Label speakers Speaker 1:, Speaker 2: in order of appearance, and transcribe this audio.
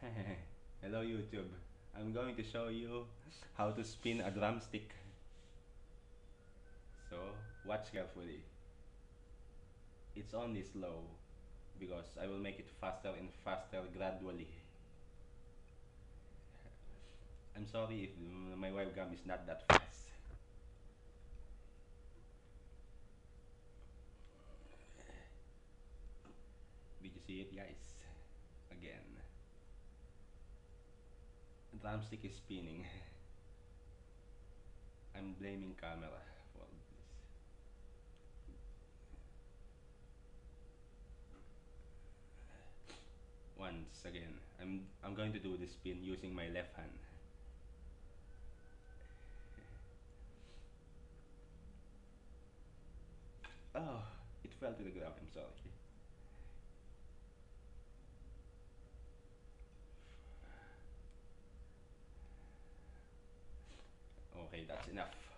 Speaker 1: Hello YouTube. I'm going to show you how to spin a drumstick. So watch carefully. It's only slow because I will make it faster and faster gradually. I'm sorry if my webcam is not that fast. Did you see it, guys? Again. The drumstick is spinning. I'm blaming camera for this. Once again, I'm going to do the spin using my left hand. Oh, it fell to the ground. I'm sorry. Okay, that's enough.